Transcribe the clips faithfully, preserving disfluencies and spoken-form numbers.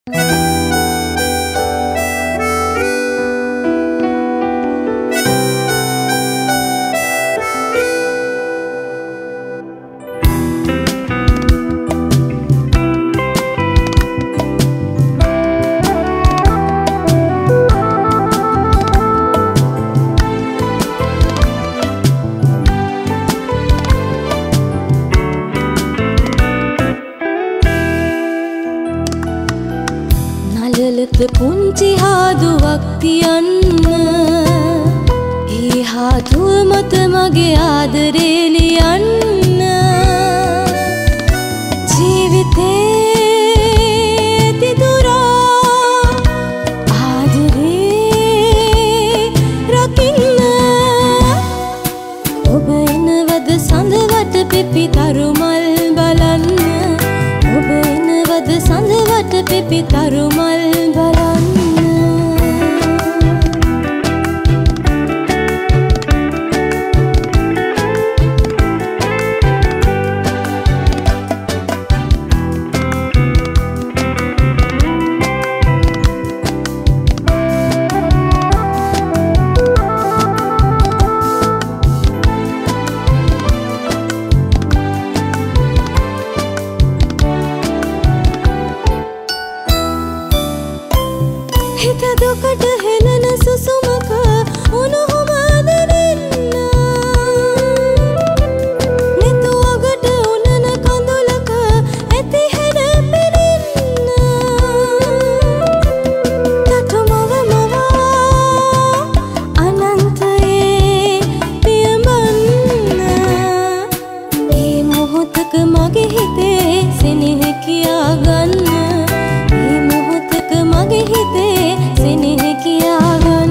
නලලත පුංචි හාදුවක් තියන්න ඒ හාදුව මත මගේ ආදරේ ලියන්න ජීවිතේ තිදුරා ආදරේ රකින්න ඔබ එනවද සඳවට පිපි තරුමල් බලන්න ඔබ එනවද සඳවට පිපි තරුමල් බලන්න හිත දුකට හෙළන සුසුමක උණුහුම දැනෙන්න නිතු අගට උනන කඳුලක ඇති හැඩ පෙනෙන්න තටුමව මවා අනන්තයේ පියඹන්න ඒ මොහොතක මගේ හිතේ සෙනෙහ කියාගන්න ඒ මොහොතක මගේ හිතේ සෙනෙහ කියාගන්න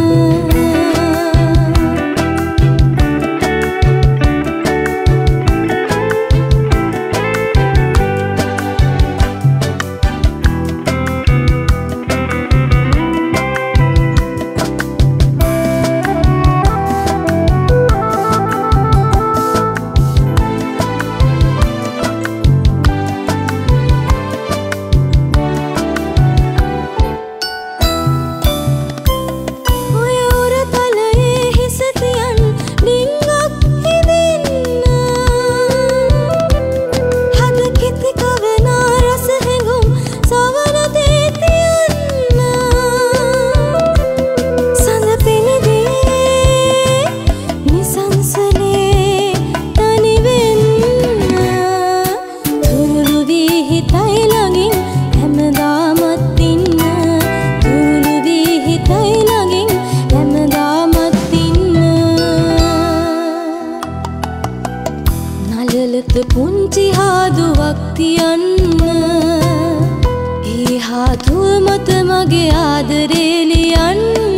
නලලත පුංචි හාදුවක් තියන්න ඒ හාදුව මත මගේ ආදරේ ලියන්න